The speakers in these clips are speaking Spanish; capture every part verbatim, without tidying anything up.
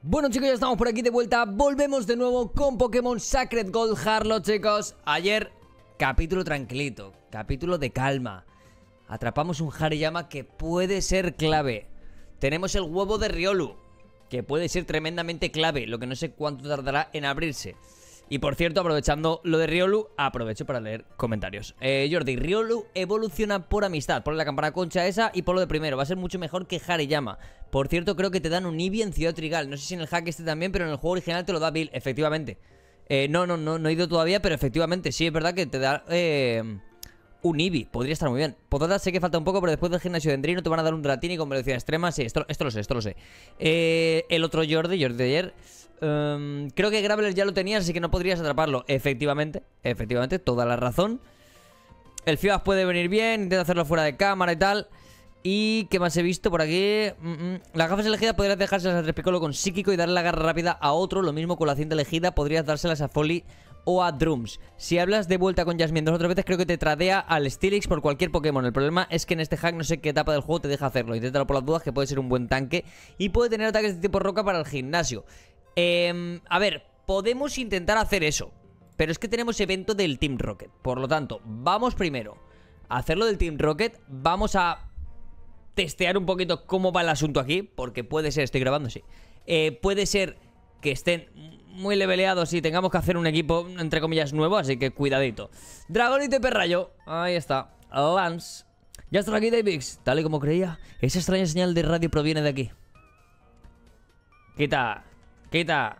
Bueno, chicos, ya estamos por aquí de vuelta. Volvemos de nuevo con Pokémon Sacred Gold Harlow, chicos. Ayer, capítulo tranquilito, capítulo de calma. Atrapamos un Hariyama que puede ser clave. Tenemos el huevo de Riolu, que puede ser tremendamente clave, lo que no sé cuánto tardará en abrirse. Y por cierto, aprovechando lo de Riolu, aprovecho para leer comentarios. eh, Jordi, Riolu evoluciona por amistad. Por la campana concha esa y por lo de primero. Va a ser mucho mejor que Hariyama. Por cierto, creo que te dan un Eevee en Ciudad Trigal. No sé si en el hack este también, pero en el juego original te lo da Bill, efectivamente. eh, No, no, no, no he ido todavía, pero efectivamente sí es verdad que te da eh, un Eevee. Podría estar muy bien. Podada sé que falta un poco, pero después del gimnasio de Endrino te van a dar un Dratini con velocidad extrema. Sí, esto, esto lo sé, esto lo sé. eh, El otro Jordi, Jordi de ayer... Um, creo que Graveler ya lo tenías, así que no podrías atraparlo. Efectivamente, efectivamente, toda la razón. El Fibas puede venir bien, intenta hacerlo fuera de cámara y tal. ¿Y qué más he visto por aquí? Mm -mm. Las gafas elegidas podrías dejárselas a Trespicolo con Psíquico y darle la garra rápida a otro. Lo mismo con la cinta elegida, podrías dárselas a Folly o a Drums. Si hablas de vuelta con Jasmine dos o tres veces, creo que te tradea al Steelix por cualquier Pokémon. El problema es que en este hack no sé qué etapa del juego te deja hacerlo. Inténtalo por las dudas, que puede ser un buen tanque y puede tener ataques de tipo roca para el gimnasio. Eh, a ver, podemos intentar hacer eso, pero es que tenemos evento del Team Rocket. Por lo tanto, vamos primero a hacerlo del Team Rocket. Vamos a testear un poquito cómo va el asunto aquí, porque puede ser, estoy grabando, sí eh, puede ser que estén muy leveleados y tengamos que hacer un equipo, entre comillas, nuevo, así que cuidadito. Dragonite Perrayo, ahí está. Lance, ya está aquí Davix, tal y como creía. Esa extraña señal de radio proviene de aquí. Quita. Quita.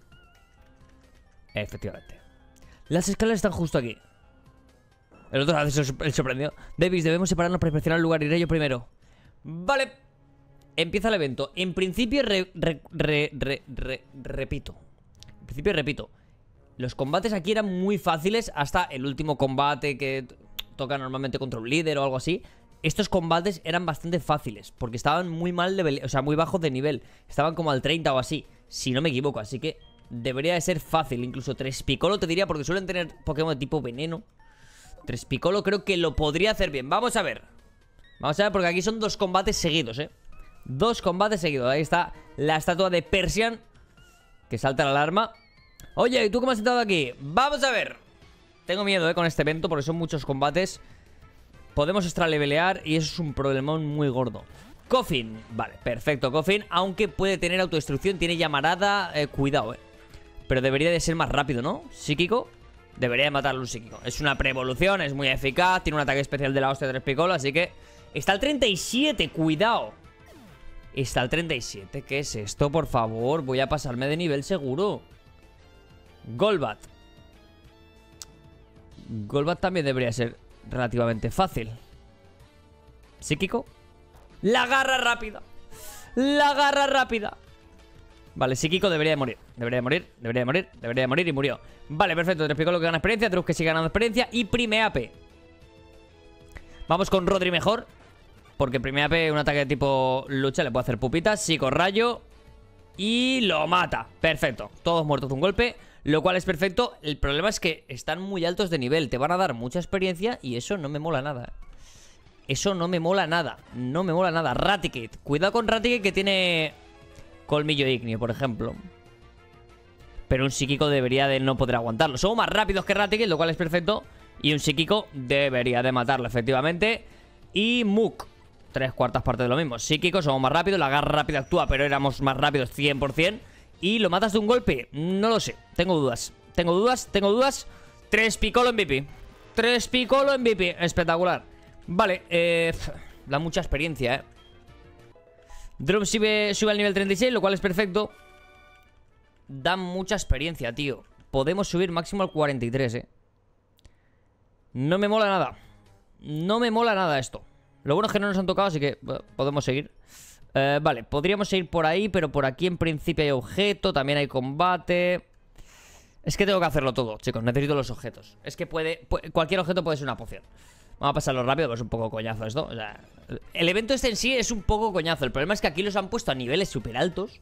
Efectivamente. Las escalas están justo aquí. El otro hace el sorprendido. Davis, debemos separarnos para inspeccionar el lugar. Iré yo primero. Vale. Empieza el evento. En principio, re, re, re, re, re, repito. En principio, repito. Los combates aquí eran muy fáciles hasta el último combate que toca normalmente contra un líder o algo así. Estos combates eran bastante fáciles porque estaban muy mal de, o sea, muy bajos de nivel. Estaban como al treinta o así, si no me equivoco. Así que debería de ser fácil. Incluso Trespicolo te diría, porque suelen tener Pokémon de tipo veneno. Trespicolo creo que lo podría hacer bien. Vamos a ver. Vamos a ver, porque aquí son dos combates seguidos, ¿eh? Dos combates seguidos. Ahí está la estatua de Persian, que salta la alarma. Oye, ¿y tú cómo has entrado aquí? Vamos a ver. Tengo miedo, ¿eh? Con este evento, porque son muchos combates. Podemos extralevelear y eso es un problemón muy gordo. Coffin, vale, perfecto, Coffin. Aunque puede tener autodestrucción, tiene llamarada, eh, cuidado, eh pero debería de ser más rápido, ¿no? Psíquico, debería de matarlo un psíquico. Es una pre-evolución, es muy eficaz. Tiene un ataque especial de la hostia de Trespicolo, así que está al treinta y siete, cuidado. Está al treinta y siete, ¿qué es esto? Por favor, voy a pasarme de nivel seguro. Golbat. Golbat también debería ser relativamente fácil. Psíquico. La garra rápida. La garra rápida. Vale, Psíquico debería de morir. Debería de morir, debería de morir, debería de morir y murió. Vale, perfecto, te explico lo que gana experiencia. Trus que sigue ganando experiencia. Y Primeape. Vamos con Rodri mejor, porque Primeape, un ataque de tipo lucha, le puede hacer pupitas. Psicorrayo. Y lo mata. Perfecto, todos muertos de un golpe, lo cual es perfecto. El problema es que están muy altos de nivel. Te van a dar mucha experiencia y eso no me mola nada. Eso no me mola nada. No me mola nada. Raticate. Cuidado con Raticate, que tiene colmillo ígneo, por ejemplo. Pero un psíquico debería de no poder aguantarlo. Somos más rápidos que Raticate, lo cual es perfecto. Y un psíquico debería de matarlo, efectivamente. Y Muk. Tres cuartas partes de lo mismo. Psíquico, somos más rápidos. La garra rápida actúa, pero éramos más rápidos cien por cien. ¿Y lo matas de un golpe? No lo sé. Tengo dudas. Tengo dudas, tengo dudas. Trespicolo M V P. Trespicolo M V P. Espectacular. Vale, eh... da mucha experiencia, eh. Drop sube, sube al nivel treinta y seis, lo cual es perfecto. Da mucha experiencia, tío. Podemos subir máximo al cuarenta y tres, eh. No me mola nada. No me mola nada esto. Lo bueno es que no nos han tocado, así que bueno, podemos seguir. Eh, vale, podríamos seguir por ahí, pero por aquí en principio hay objeto, también hay combate. Es que tengo que hacerlo todo, chicos, necesito los objetos. Es que puede, puede cualquier objeto puede ser una poción. Vamos a pasarlo rápido, pues es un poco coñazo esto, o sea, el evento este en sí es un poco coñazo. El problema es que aquí los han puesto a niveles súper altos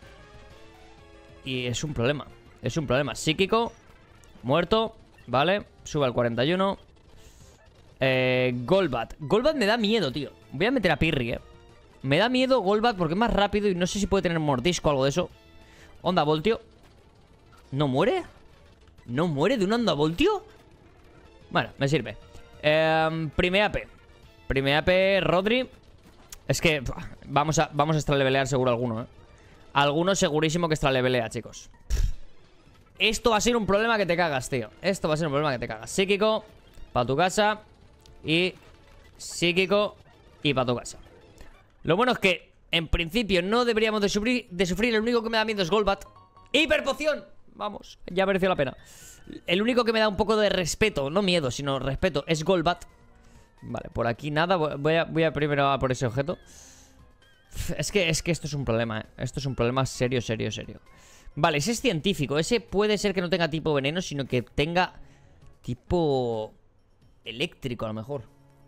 y es un problema. Es un problema. Psíquico, muerto, vale, sube al cuarenta y uno. eh, Golbat. Golbat me da miedo, tío. Voy a meter a Pirri, eh Me da miedo Golbat porque es más rápido y no sé si puede tener mordisco o algo de eso. Onda voltio. ¿No muere? ¿No muere de un onda voltio? Bueno, me sirve. eh, Prime A P. Prime A P, Rodri. Es que vamos a, vamos a extralevelear seguro alguno, ¿eh? Alguno segurísimo que extralevelea, chicos. Esto va a ser un problema que te cagas, tío. Esto va a ser un problema que te cagas. Psíquico, para tu casa. Y psíquico y para tu casa. Lo bueno es que en principio no deberíamos de sufrir, de sufrir. El único que me da miedo es Golbat. ¡Hiperpoción! Vamos, ya mereció la pena. El único que me da un poco de respeto, no miedo, sino respeto, es Golbat. Vale, por aquí nada. Voy a, voy a primero a por ese objeto. Es que, es que esto es un problema, ¿eh? Esto es un problema serio, serio, serio. Vale, ese es científico. Ese puede ser que no tenga tipo veneno, sino que tenga tipo eléctrico a lo mejor.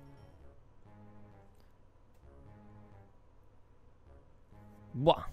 Buah.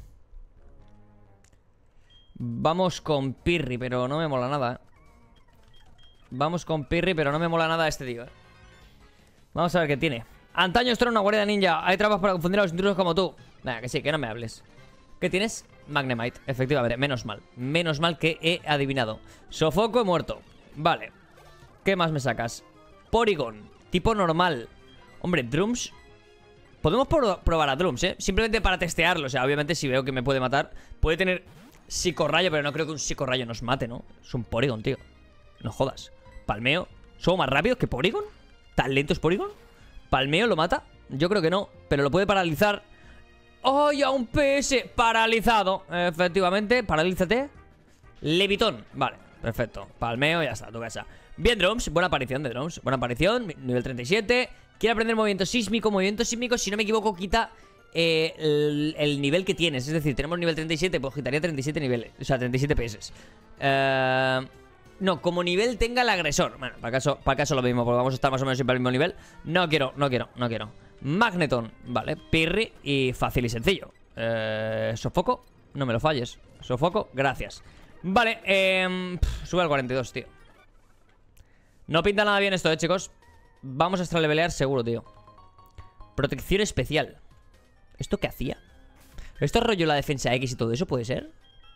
Vamos con Pirri, pero no me mola nada, ¿eh? Vamos con Pirri, pero no me mola nada este tío, ¿eh? Vamos a ver qué tiene. Antaño esto era una guardia ninja. Hay trampas para confundir a los intrusos como tú. Nada, que sí, que no me hables. ¿Qué tienes? Magnemite, efectivamente, menos mal. Menos mal que he adivinado. Sofoco, he muerto. Vale. ¿Qué más me sacas? Porygon, tipo normal. Hombre, Drums. Podemos pro probar a Drums, ¿eh? Simplemente para testearlo. O sea, obviamente si veo que me puede matar. Puede tener psicorrayo, pero no creo que un psicorrayo nos mate, ¿no? Es un Porygon, tío. No jodas. Palmeo. ¿Somos más rápidos que Porygon? ¿Tan lento es Porygon? ¿Palmeo lo mata? Yo creo que no, pero lo puede paralizar. ¡Ay, a un P S! Paralizado. Efectivamente, paralízate. Levitón, vale, perfecto. Palmeo, ya está, tu casa. Bien, Drums, buena aparición de Drums. Buena aparición, nivel treinta y siete. Quiere aprender movimiento sísmico. Movimiento sísmico, si no me equivoco, quita eh, el, el nivel que tienes. Es decir, tenemos nivel treinta y siete, pues quitaría treinta y siete niveles. O sea, treinta y siete P S. Eh... No, como nivel tenga el agresor. Bueno, para caso, para caso lo mismo, porque vamos a estar más o menos siempre al mismo nivel. No quiero, no quiero, no quiero. Magneton, vale, Pirri y fácil y sencillo. eh, Sofoco, no me lo falles. Sofoco, gracias. Vale, eh, pff, sube al cuarenta y dos, tío. No pinta nada bien esto, eh, chicos. Vamos a extralevelear seguro, tío. Protección especial. ¿Esto qué hacía? ¿Esto es rollo la defensa X y todo eso? ¿Puede ser?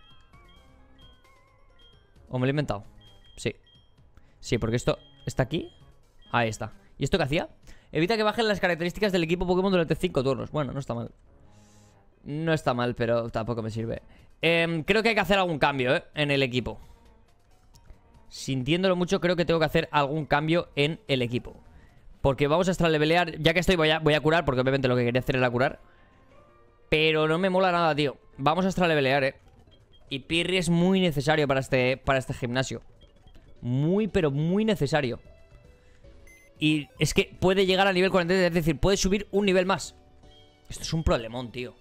¿O me lo he inventado? Sí. Sí, porque esto está aquí. Ahí está. ¿Y esto qué hacía? Evita que bajen las características del equipo Pokémon durante cinco turnos. Bueno, no está mal. No está mal, pero tampoco me sirve. eh, Creo que hay que hacer algún cambio, ¿eh? En el equipo. Sintiéndolo mucho, creo que tengo que hacer algún cambio en el equipo. Porque vamos a extralevelear. Ya que estoy voy a, voy a curar, porque obviamente lo que quería hacer era curar. Pero no me mola nada, tío. Vamos a extralevelear, ¿eh? Y Pirri es muy necesario para este, para este gimnasio. Muy, pero muy necesario. Y es que puede llegar al nivel cuarenta, es decir, puede subir un nivel más. Esto es un problemón, tío.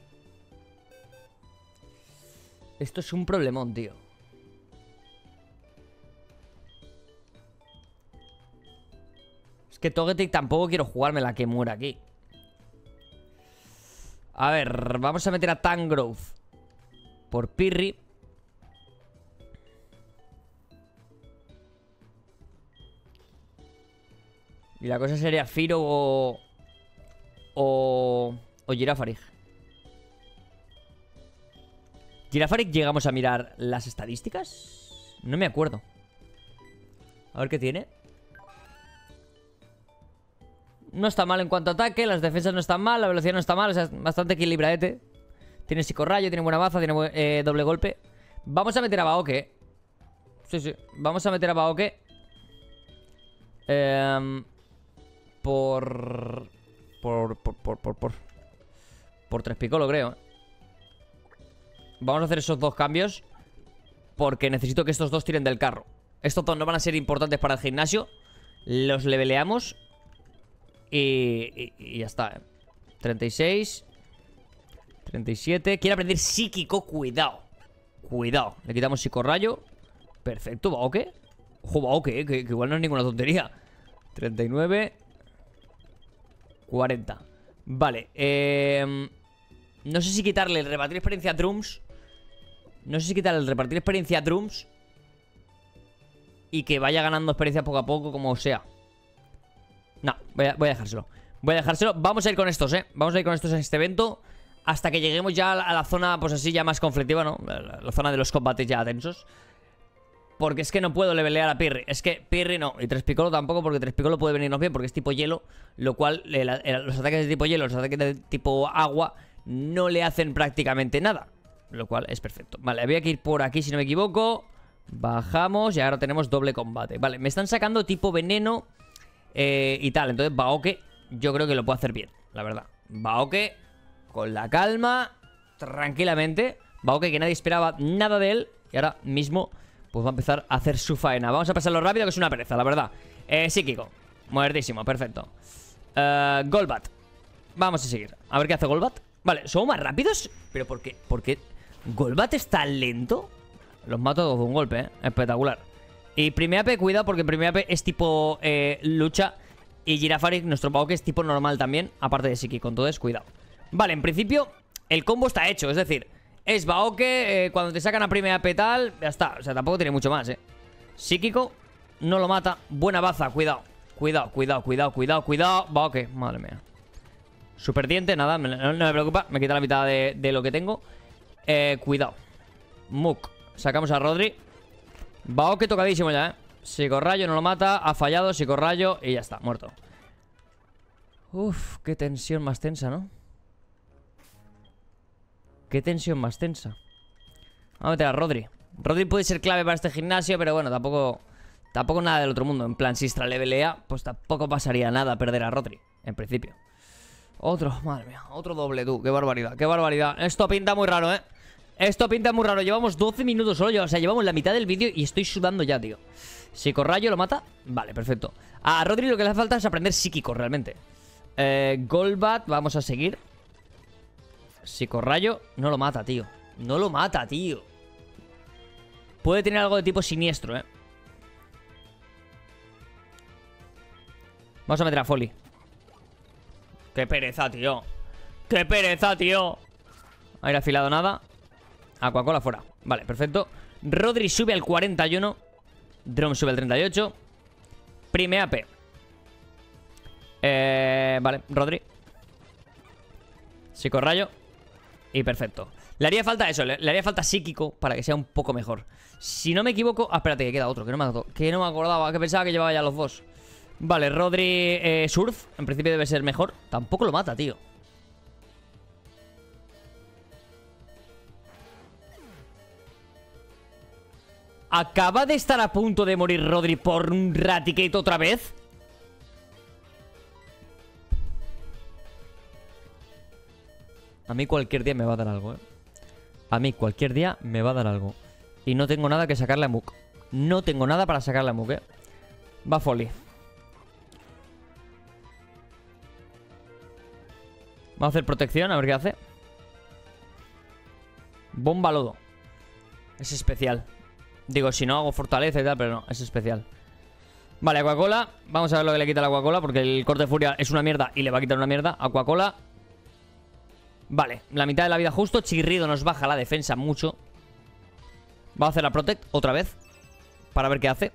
Esto es un problemón, tío. Es que Togetic tampoco quiero jugármela que muera aquí. A ver, vamos a meter a Tangrowth por Pirri. Y la cosa sería Firo o... O... O Girafarig. ¿Girafarig llegamos a mirar las estadísticas? No me acuerdo. A ver qué tiene. No está mal en cuanto a ataque. Las defensas no están mal. La velocidad no está mal. O sea, es bastante equilibradete. Tiene psicorrayo, tiene buena baza, tiene eh, doble golpe. Vamos a meter a Baoque. Sí, sí. Vamos a meter a Baoque. Eh... Por... Por... Por... Por... Por... Por, por tres picolo, creo. Vamos a hacer esos dos cambios. Porque necesito que estos dos tiren del carro. Estos dos no van a ser importantes para el gimnasio. Los leveleamos. Y... Y, y ya está, ¿eh? treinta y seis. treinta y siete. Quiere aprender psíquico, cuidado. Cuidado. Le quitamos psicorrayo. Perfecto, Baoque. Ojo, Baoque, que, que igual no es ninguna tontería. treinta y nueve. cuarenta. Vale, eh, no sé si quitarle el repartir experiencia a Drums. No sé si quitarle el repartir experiencia a Drums y que vaya ganando experiencia poco a poco, como sea. No, voy a, voy a dejárselo. Voy a dejárselo, vamos a ir con estos, eh Vamos a ir con estos en este evento. hasta que lleguemos ya a la, a la zona, pues así, ya más conflictiva, ¿no? La, la zona de los combates ya tensos. Porque es que no puedo levelear a Pirri. Es que Pirri no. Y tres Piccolo tampoco, porque tres Piccolo puede venirnos bien, porque es tipo hielo. Lo cual, eh, la, eh, los ataques de tipo hielo, los ataques de tipo agua, no le hacen prácticamente nada. Lo cual es perfecto. Vale, había que ir por aquí si no me equivoco. Bajamos y ahora tenemos doble combate. Vale, me están sacando tipo veneno eh, y tal. Entonces Baoque yo creo que lo puedo hacer bien, la verdad. Baoque con la calma, tranquilamente. Baoque que nadie esperaba nada de él. Y ahora mismo pues va a empezar a hacer su faena. Vamos a pasarlo rápido, que es una pereza, la verdad. eh, Psíquico, muertísimo, perfecto. eh, Golbat, vamos a seguir. A ver qué hace Golbat. Vale, ¿somos más rápidos? ¿Pero por qué? ¿Por qué Golbat está lento? Los mato todos de un golpe, ¿eh? Espectacular. Y Primeape, cuidado, porque Primeape es tipo eh, lucha. Y Girafarig, nuestro Baoque, es tipo normal también, aparte de Psíquico, entonces cuidado. Vale, en principio el combo está hecho, es decir, es Baoque, eh, cuando te sacan a Primeape tal, ya está, o sea, tampoco tiene mucho más, eh. Psíquico, no lo mata, buena baza, cuidado. Cuidado, cuidado, cuidado, cuidado, cuidado. Baoque, madre mía. Super diente, nada, no, no me preocupa, me quita la mitad de, de lo que tengo. eh, Cuidado. Muk, sacamos a Rodri. Baoque tocadísimo ya, eh. Psicorrayo no lo mata, ha fallado, Psicorrayo y ya está, muerto. Uf, qué tensión más tensa, ¿no? Qué tensión más tensa. Vamos a meter a Rodri. Rodri puede ser clave para este gimnasio, pero bueno, tampoco Tampoco nada del otro mundo. En plan, si extralevelea, pues tampoco pasaría nada perder a Rodri, en principio. Otro, madre mía, otro doble tú. Qué barbaridad, qué barbaridad. Esto pinta muy raro, ¿eh? Esto pinta muy raro. Llevamos doce minutos solo, o sea, llevamos la mitad del vídeo y estoy sudando ya, tío. Psicorrayo lo mata. Vale, perfecto. A Rodri lo que le hace falta es aprender psíquico, realmente. eh, Golbat, vamos a seguir. Psicorrayo no lo mata, tío. No lo mata, tío. Puede tener algo de tipo siniestro, eh. Vamos a meter a Folly. Qué pereza, tío. Qué pereza, tío. Aire afilado, nada. Aquacola fuera. Vale, perfecto. Rodri sube al cuarenta y uno. Drum sube al treinta y ocho. Primeape. Eh, vale, Rodri. Psicorrayo. Y perfecto. Le haría falta eso, le, le haría falta psíquico para que sea un poco mejor. Si no me equivoco... Ah, espérate, que queda otro, que no me, que no me acordaba, que pensaba que llevaba ya los dos. Vale, Rodri eh, Surf. En principio debe ser mejor. Tampoco lo mata, tío. ¿Acaba de estar a punto de morir Rodri por un Raticate otra vez? A mí cualquier día me va a dar algo, eh. A mí cualquier día me va a dar algo. Y no tengo nada que sacarle a Muk. No tengo nada para sacarle a Muk, eh. Va Folly. Vamos a hacer protección, a ver qué hace. Bomba lodo. Es especial. Digo, si no hago fortaleza y tal, pero no, es especial. Vale, Aquacola. Vamos a ver lo que le quita la Aquacola, porque el corte de furia es una mierda y le va a quitar una mierda. Aquacola. Vale, la mitad de la vida justo. Chirrido nos baja la defensa mucho. Vamos a hacer la protect otra vez para ver qué hace.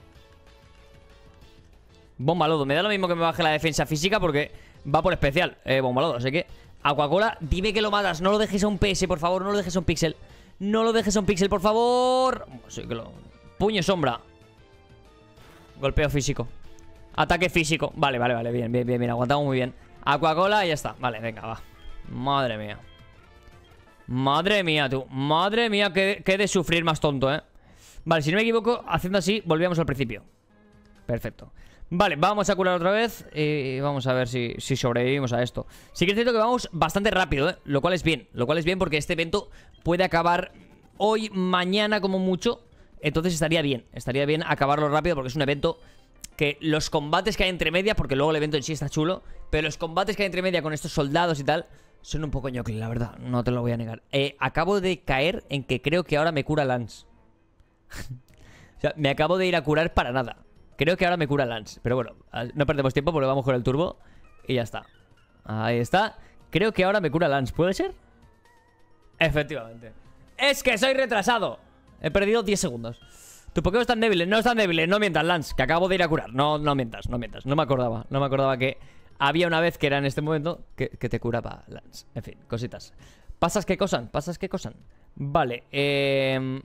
Bomba lodo. Me da lo mismo que me baje la defensa física porque va por especial, eh, bomba lodo. Así que, Aquacola, dime que lo matas. No lo dejes a un P S, por favor. No lo dejes a un pixel. No lo dejes a un pixel, por favor. Sí que lo... Puño sombra. Golpeo físico. Ataque físico. Vale, vale, vale. Bien, bien, bien, bien. Aguantamos muy bien. Aquacola y ya está. Vale, venga, va. Madre mía. Madre mía, tú. Madre mía, que, que de sufrir más tonto, eh. Vale, si no me equivoco, haciendo así, volvíamos al principio. Perfecto. Vale, vamos a curar otra vez y vamos a ver si, si sobrevivimos a esto. Sí que es cierto que vamos bastante rápido, ¿eh? Lo cual es bien, lo cual es bien porque este evento puede acabar hoy, mañana como mucho. Entonces estaría bien, estaría bien acabarlo rápido porque es un evento que los combates que hay entre media, porque luego el evento en sí está chulo, pero los combates que hay entre media con estos soldados y tal son un poco ñocli, la verdad, no te lo voy a negar. eh, Acabo de caer en que creo que ahora me cura Lance. O sea, me acabo de ir a curar para nada. Creo que ahora me cura Lance. Pero bueno, no perdemos tiempo porque vamos con el turbo. Y ya está. Ahí está. Creo que ahora me cura Lance. ¿Puede ser? Efectivamente. ¡Es que soy retrasado! He perdido diez segundos. Tu Pokémon están débiles. No están débiles. No mientas, Lance. Que acabo de ir a curar. No, no mientas, no mientas. No me acordaba. No me acordaba que había una vez que era en este momento que, que te curaba Lance. En fin, cositas. Pasas que cosan, pasas que cosan. Vale, eh...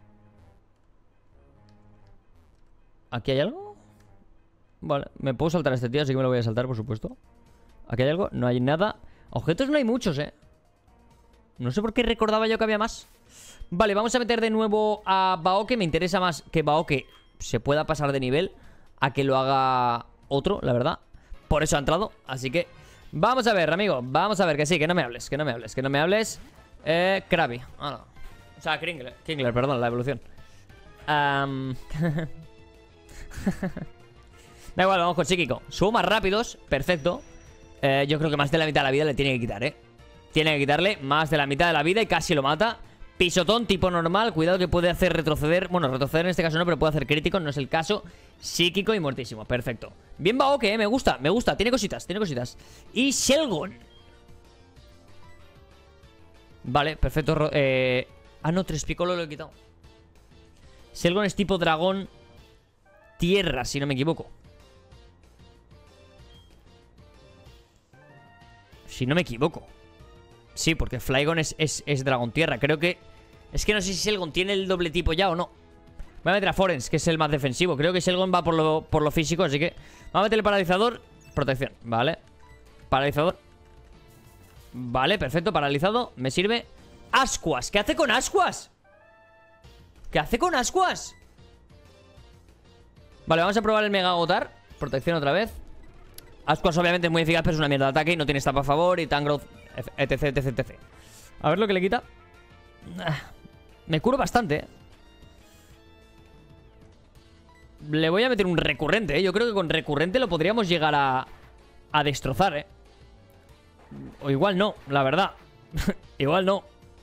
¿aquí hay algo? Vale, me puedo saltar a este tío, así que me lo voy a saltar, por supuesto. ¿Aquí hay algo? No hay nada. Objetos no hay muchos, eh. No sé por qué recordaba yo que había más. Vale, vamos a meter de nuevo a Baoque. Me interesa más que Baoque se pueda pasar de nivel a que lo haga otro, la verdad. Por eso ha entrado, así que vamos a ver, amigo. Vamos a ver, que sí, que no me hables, que no me hables, que no me hables. Eh, Krabby. Ah, no. O sea, Kringler, Kingler, perdón, la evolución. Um... Da igual, vamos con psíquico. Subo más rápidos, perfecto. eh, Yo creo que más de la mitad de la vida le tiene que quitar, eh. Tiene que quitarle más de la mitad de la vida y casi lo mata. Pisotón tipo normal, cuidado que puede hacer retroceder. Bueno, retroceder en este caso no, pero puede hacer crítico. No es el caso. Psíquico y muertísimo, perfecto. Bien Baoque, eh, me gusta, me gusta, tiene cositas, tiene cositas. Y Shelgon. Vale, perfecto. eh... Ah, no, tres Piccolo lo he quitado. Shelgon es tipo dragón tierra, si no me equivoco. Si no me equivoco. Sí, porque Flygon es, es, es dragón tierra. Creo que... Es que no sé si Shelgon tiene el doble tipo ya o no. Voy a meter a Forens, que es el más defensivo. Creo que Shelgon va por lo, por lo físico, así que... Vamos a meter el paralizador. Protección, vale. Paralizador. Vale, perfecto, paralizado. Me sirve. Ascuas, ¿qué hace con Ascuas? ¿Qué hace con Ascuas? Vale, vamos a probar el Mega Agotar. Protección otra vez. Ascuas obviamente es muy eficaz, pero es una mierda de ataque y no tiene stab a favor y Tangrowth, etc, etc, etc. A ver lo que le quita. Me curo bastante, eh. Le voy a meter un recurrente, eh. Yo creo que con recurrente lo podríamos llegar a, a destrozar, eh. O igual no, la verdad. Igual no.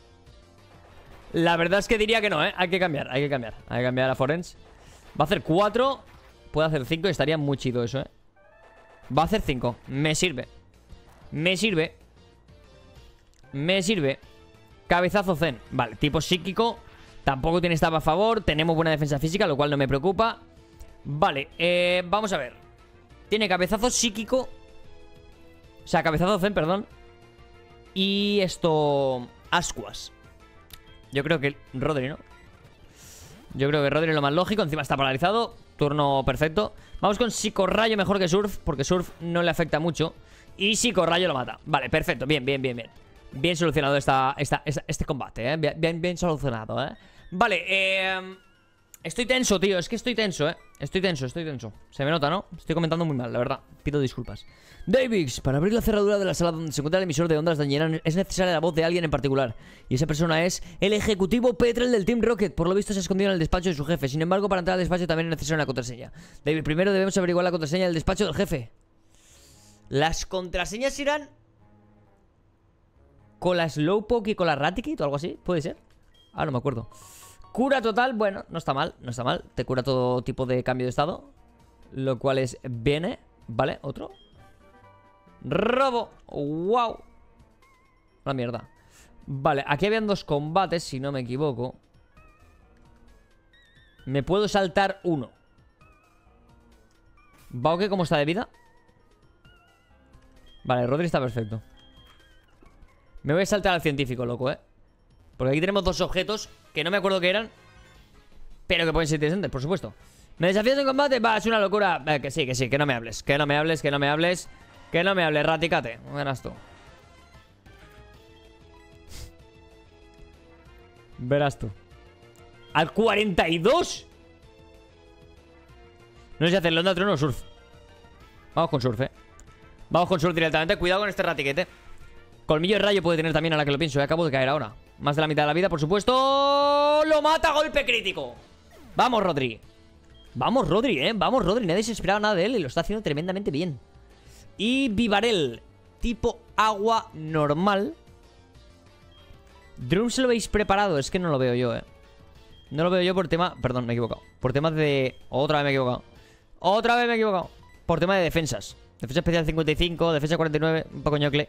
La verdad es que diría que no, eh. Hay que cambiar, hay que cambiar. Hay que cambiar a Forens. Va a hacer cuatro. Puede hacer cinco y estaría muy chido eso, eh. Va a hacer cinco, me sirve. Me sirve. Me sirve. Cabezazo Zen, vale, tipo psíquico. Tampoco tiene stab a favor. Tenemos buena defensa física, lo cual no me preocupa. Vale, eh, vamos a ver. Tiene cabezazo psíquico. O sea, cabezazo Zen, perdón. Y esto... Ascuas. Yo creo que Rodri, ¿no? Yo creo que Rodri es lo más lógico. Encima está paralizado. Turno perfecto. Vamos con Psicorrayo mejor que Surf, porque Surf no le afecta mucho. Y Psicorrayo lo mata. Vale, perfecto, bien, bien, bien, bien. Bien solucionado esta, esta, esta, este combate, ¿eh? Bien, bien, bien solucionado, ¿eh? Vale, eh... Estoy tenso, tío, es que estoy tenso, ¿eh? Estoy tenso, estoy tenso. Se me nota, ¿no? Estoy comentando muy mal, la verdad. Pido disculpas. Davix, para abrir la cerradura de la sala donde se encuentra el emisor de ondas dañinas es necesaria la voz de alguien en particular. Y esa persona es el ejecutivo Petrel del Team Rocket. Por lo visto se ha escondido en el despacho de su jefe. Sin embargo, para entrar al despacho también es necesaria una contraseña. David, primero debemos averiguar la contraseña del despacho del jefe. Las contraseñas irán con la Slowpoke y con la Raticate o algo así, ¿puede ser? Ah, no me acuerdo. Cura total, bueno, no está mal, no está mal. Te cura todo tipo de cambio de estado, lo cual es bien, ¿vale? Otro. Robo, wow. La mierda. Vale, aquí habían dos combates, si no me equivoco. Me puedo saltar uno. Baoque, ¿cómo está de vida? Vale, Rodri está perfecto. Me voy a saltar al científico, loco, eh. Porque aquí tenemos dos objetos que no me acuerdo qué eran, pero que pueden ser interesantes, por supuesto. ¿Me desafías en combate? Va, es una locura. eh, Que sí, que sí, que no me hables. Que no me hables, que no me hables. Que no me hables, Raticate. Verás tú. Verás tú. ¡Al cuarenta y dos! No sé si hacerlo onda, trono o surf. Vamos con surf, eh. Vamos con surf directamente. Cuidado con este Ratiquete. Colmillo de rayo puede tener también, a la que lo pienso. Ya acabo de caer ahora. Más de la mitad de la vida, por supuesto. ¡Lo mata! ¡Golpe crítico! Vamos, Rodri. Vamos, Rodri, eh. Vamos, Rodri. Nadie se esperaba nada de él y lo está haciendo tremendamente bien. Y Vivarel, tipo agua normal. Drum se lo veis preparado. Es que no lo veo yo, eh. No lo veo yo por tema... Perdón, me he equivocado. Por temas de... Otra vez me he equivocado. Otra vez me he equivocado. Por tema de defensas. Defensa especial cincuenta y cinco, defensa cuarenta y nueve. Un poco ñocle.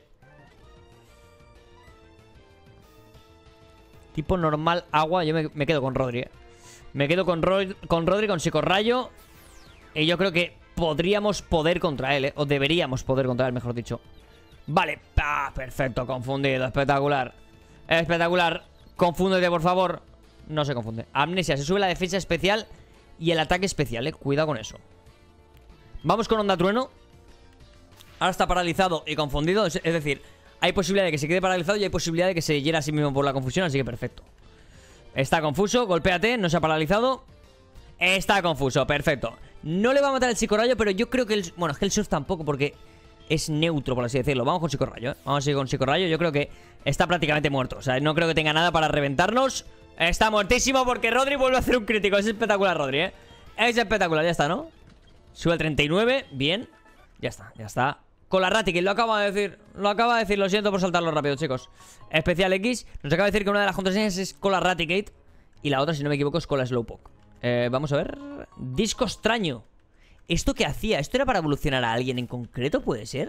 Tipo normal agua. Yo me, me quedo con Rodri, eh. Me quedo con, Ro con Rodri, con Psicorrayo. Y yo creo que podríamos poder contra él, ¿eh? O deberíamos poder contra él, mejor dicho. Vale, ah, perfecto, confundido, espectacular. Espectacular, confúndete por favor. No se confunde. Amnesia, se sube la defensa especial y el ataque especial, eh, cuidado con eso. Vamos con Onda Trueno. Ahora está paralizado y confundido, es decir, hay posibilidad de que se quede paralizado y hay posibilidad de que se hiera a sí mismo por la confusión, así que perfecto. Está confuso, golpéate, no se ha paralizado. Está confuso, perfecto. No le va a matar el psicorrayo, pero yo creo que el... Bueno, es que el surf tampoco, porque es neutro, por así decirlo. Vamos con psicorrayo, ¿eh? Vamos a ir con psicorrayo. Yo creo que está prácticamente muerto. O sea, no creo que tenga nada para reventarnos. Está muertísimo porque Rodri vuelve a hacer un crítico. Es espectacular, Rodri, ¿eh? Es espectacular, ya está, ¿no? Sube al treinta y nueve, bien. Ya está, ya está. Con la Raticate, lo acaba de decir. Lo acaba de decir, lo siento por saltarlo rápido, chicos. Especial X, nos acaba de decir que una de las contraseñas es con la Raticate y la otra, si no me equivoco, es con la Slowpoke. eh, Vamos a ver. Disco extraño. ¿Esto qué hacía? ¿Esto era para evolucionar a alguien en concreto? ¿Puede ser?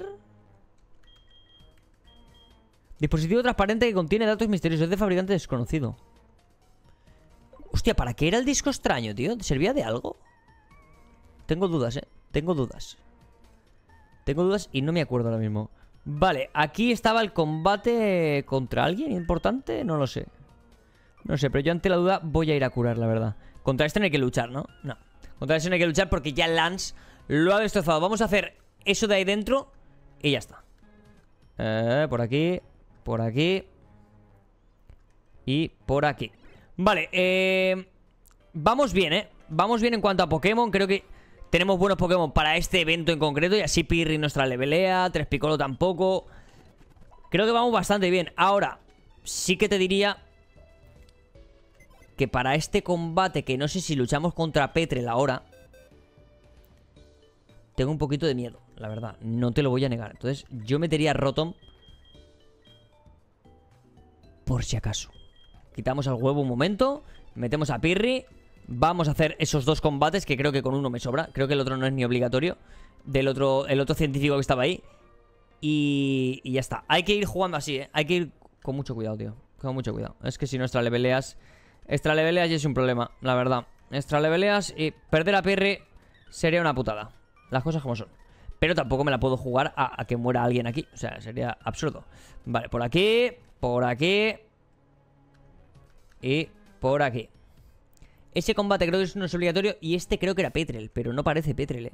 Dispositivo transparente que contiene datos misteriosos. Es de fabricante desconocido. Hostia, ¿para qué era el disco extraño, tío? ¿Servía de algo? Tengo dudas, eh Tengo dudas Tengo dudas y no me acuerdo ahora mismo. Vale, aquí estaba el combate contra alguien importante. No lo sé. No sé, pero yo ante la duda voy a ir a curar, la verdad. Contra este no hay que luchar, ¿no? No. Contra este no hay que luchar porque ya Lance lo ha destrozado. Vamos a hacer eso de ahí dentro y ya está. eh, Por aquí. Por aquí. Y por aquí. Vale, eh... vamos bien, ¿eh? Vamos bien en cuanto a Pokémon. Creo que tenemos buenos Pokémon para este evento en concreto. Y así Pirri nos levelea, Tres Piccolo tampoco. Creo que vamos bastante bien. Ahora, sí que te diría que para este combate, que no sé si luchamos contra Petrel ahora, tengo un poquito de miedo, la verdad. No te lo voy a negar. Entonces yo metería a Rotom por si acaso. Quitamos al huevo un momento, metemos a Pirri. Vamos a hacer esos dos combates, que creo que con uno me sobra. Creo que el otro no es ni obligatorio. Del otro, el otro científico que estaba ahí. Y, y ya está. Hay que ir jugando así, ¿eh? Hay que ir con mucho cuidado, tío. Con mucho cuidado. Es que si no extraleveleas Extraleveleas ya es un problema, la verdad. Extraleveleas y perder a Pirri sería una putada. Las cosas como son. Pero tampoco me la puedo jugar a, a que muera alguien aquí. O sea, sería absurdo. Vale, por aquí, por aquí y por aquí. Ese combate creo que no es obligatorio. Y este creo que era Petrel, pero no parece Petrel, eh.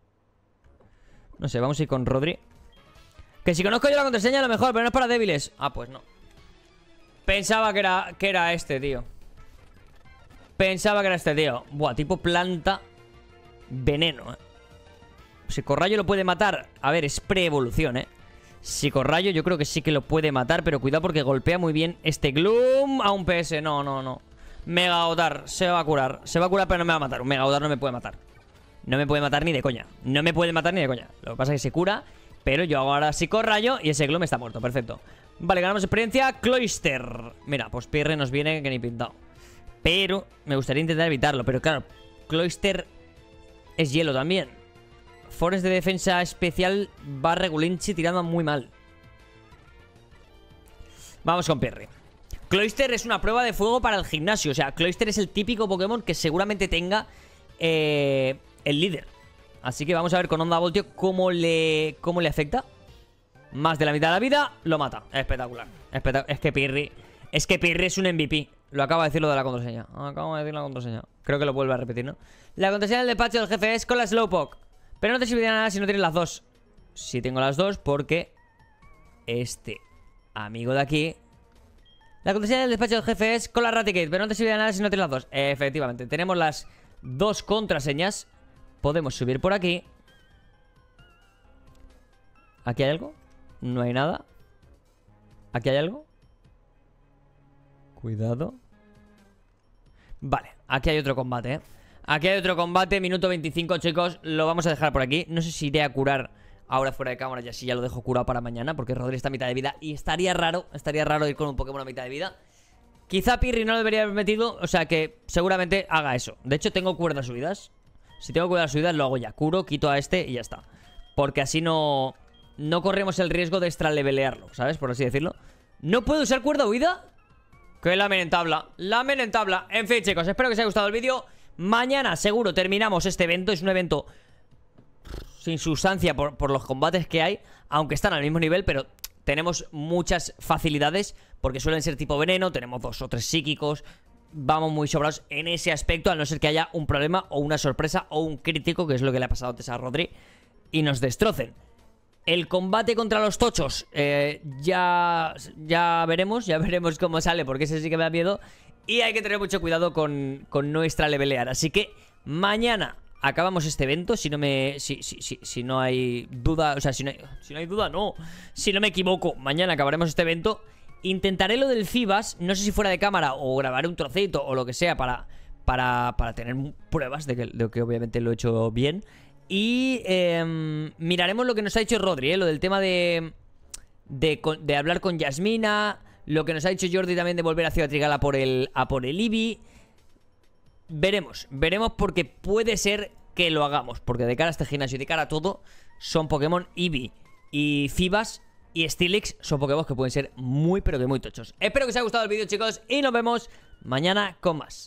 No sé, vamos a ir con Rodri. Que si conozco yo la contraseña a lo mejor, pero no es para débiles. Ah, pues no. Pensaba que era, que era este, tío. Pensaba que era este, tío. Buah, tipo planta. Veneno, eh. Psicorrayo lo puede matar. A ver, es pre-evolución, eh. Psicorrayo yo creo que sí que lo puede matar. Pero cuidado porque golpea muy bien este Gloom a un P S. No, no, no. Megaotar, se va a curar. Se va a curar pero no me va a matar. Un Megaotar no me puede matar. No me puede matar ni de coña. No me puede matar ni de coña. Lo que pasa es que se cura. Pero yo hago ahora psicorrayo y ese Gloom está muerto, perfecto. Vale, ganamos experiencia. Cloyster. Mira, pues Pirre nos viene que ni pintado. Pero me gustaría intentar evitarlo. Pero claro, Cloyster es hielo también. Forest de defensa especial va Regulinchi tirando muy mal. Vamos con Pirre. Cloyster es una prueba de fuego para el gimnasio. O sea, Cloyster es el típico Pokémon que seguramente tenga eh, el líder. Así que vamos a ver con Onda Voltio cómo le, cómo le afecta. Más de la mitad de la vida, lo mata. Espectacular. Espectac es que Pirri Es que Pirri es un M V P. Lo acaba de decir lo de la contraseña. Acabo de decir la contraseña. Creo que lo vuelve a repetir, ¿no? La contraseña del despacho del jefe es con la Slowpoke. Pero no te serviría nada si no tienes las dos. Sí tengo las dos porque este amigo de aquí. La contraseña del despacho del jefe es con la Raticate. Pero no te serviría nada si no tienes las dos. Efectivamente, tenemos las dos contraseñas. Podemos subir por aquí. ¿Aquí hay algo? No hay nada. ¿Aquí hay algo? Cuidado. Vale, aquí hay otro combate, ¿eh? Aquí hay otro combate, minuto veinticinco, chicos. Lo vamos a dejar por aquí. No sé si iré a curar ahora fuera de cámara y así ya lo dejo curado para mañana, porque Rodri está a mitad de vida. Y estaría raro, estaría raro ir con un Pokémon a mitad de vida. Quizá Pirri no lo debería haber metido. O sea que seguramente haga eso. De hecho tengo cuerdas subidas. Si tengo cuerdas subidas lo hago ya. Curo, quito a este y ya está. Porque así no... No corremos el riesgo de extralevelearlo, ¿sabes? Por así decirlo. ¿No puedo usar cuerda huida? Qué lamentable, lamentable. En fin, chicos, espero que os haya gustado el vídeo. Mañana seguro terminamos este evento. Es un evento sin sustancia por, por los combates que hay, aunque están al mismo nivel, pero tenemos muchas facilidades porque suelen ser tipo veneno, tenemos dos o tres psíquicos, vamos muy sobrados en ese aspecto, a no ser que haya un problema o una sorpresa o un crítico, que es lo que le ha pasado antes a Rodri, y nos destrocen. El combate contra los tochos, eh, ya, ya veremos, ya veremos cómo sale, porque ese sí que me da miedo. Y hay que tener mucho cuidado con, con nuestra levelear. Así que mañana acabamos este evento, si no me si, si, si, si no hay duda, o sea, si no hay, si no hay duda, no. Si no me equivoco, mañana acabaremos este evento. Intentaré lo del Fibas, no sé si fuera de cámara o grabaré un trocito o lo que sea para, para, para tener pruebas de que, de que obviamente lo he hecho bien. Y eh, miraremos lo que nos ha dicho Rodri, ¿eh? Lo del tema de, de, de hablar con Yasmina, lo que nos ha dicho Jordi también de volver a Ciudad Trigala por el, a por el Eevee. Veremos, veremos porque puede ser que lo hagamos, porque de cara a este gimnasio y de cara a todo, son Pokémon Eevee y Fibas y Steelix, son Pokémon que pueden ser muy pero que muy tochos. Espero que os haya gustado el vídeo, chicos, y nos vemos mañana con más.